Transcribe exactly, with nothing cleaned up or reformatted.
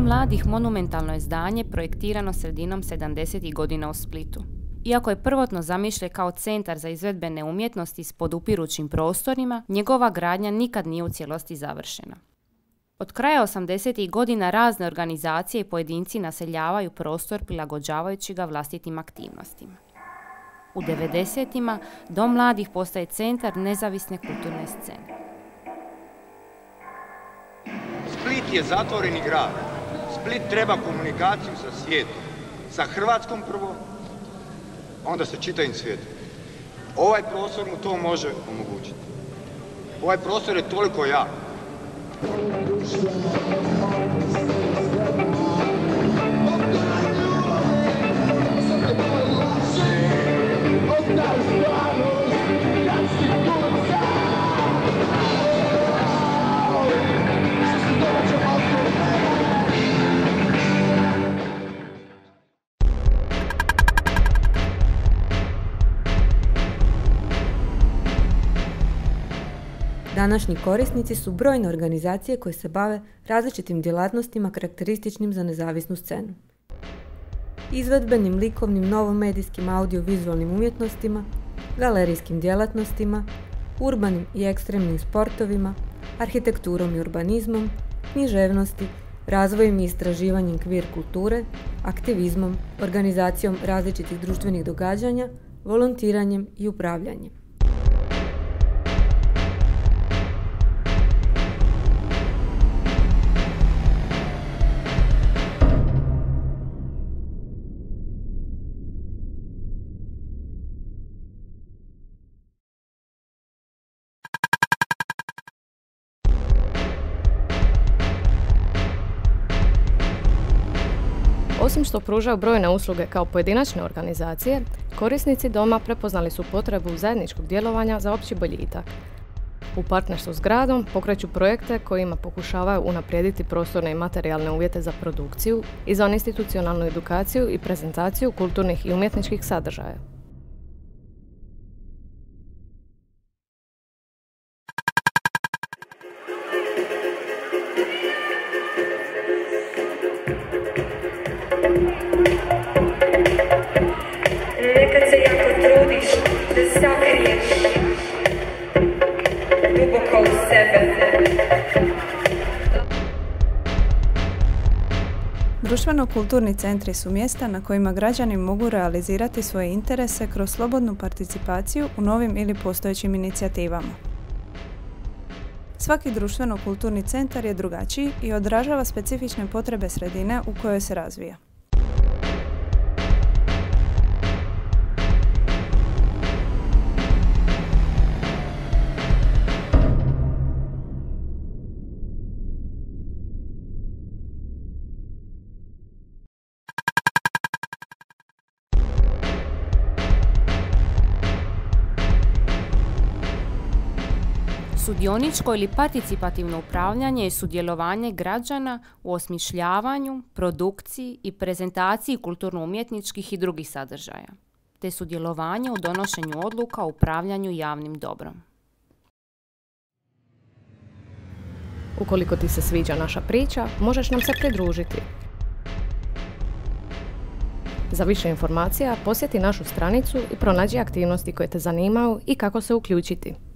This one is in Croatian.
mladih monumentalno je zdanje projektirano sredinom sedamdesetih godina u Splitu. Iako je prvotno zamišljen kao centar za izvedbene umjetnosti s podupirućim prostorima, njegova gradnja nikad nije u cijelosti završena. Od kraja osamdesetih godina razne organizacije i pojedinci naseljavaju prostor prilagođavajući ga vlastitim aktivnostima. U devedesetima Dom mladih postaje centar nezavisne kulturne scene. Split je zatvoreni grad. Split treba komunikaciju sa svijetom. Sa Hrvatskom prvo, onda sa čitavim svijetom. Ovaj prostor mu to može omogućiti. Ovaj prostor je toliko jak. Današnji korisnici su brojne organizacije koje se bave različitim djelatnostima karakterističnim za nezavisnu scenu. Izvedbenim, likovnim, novomedijskim, audio-vizualnim umjetnostima, galerijskim djelatnostima, urbanim i ekstremnim sportovima, arhitekturom i urbanizmom, književnosti, razvojem i istraživanjem kvir kulture, aktivizmom, organizacijom različitih društvenih događanja, volontiranjem i upravljanjem. Osim što pružaju brojne usluge kao pojedinačne organizacije, korisnici doma prepoznali su potrebu zajedničkog djelovanja za opći boljitak. U partnerstvu s gradom pokreću projekte kojima pokušavaju unaprijediti prostorne i materijalne uvjete za produkciju, izvaninstitucionalnu edukaciju i prezentaciju kulturnih i umjetničkih sadržaja. Nekad se jako trudiš da sakriješ duboko u sebe. Društveno-kulturni centri su mjesta na kojima građani mogu realizirati svoje interese kroz slobodnu participaciju u novim ili postojećim inicijativama. Svaki društveno-kulturni centar je drugačiji i odražava specifične potrebe sredine u kojoj se razvija. Sudioničko ili participativno upravljanje je sudjelovanje građana u osmišljavanju, produkciji i prezentaciji kulturno-umjetničkih i drugih sadržaja, te sudjelovanje u donošenju odluka o upravljanju javnim dobrom. Ukoliko ti se sviđa naša priča, možeš nam se pridružiti. Za više informacija posjeti našu stranicu i pronađi aktivnosti koje te zanimaju i kako se uključiti.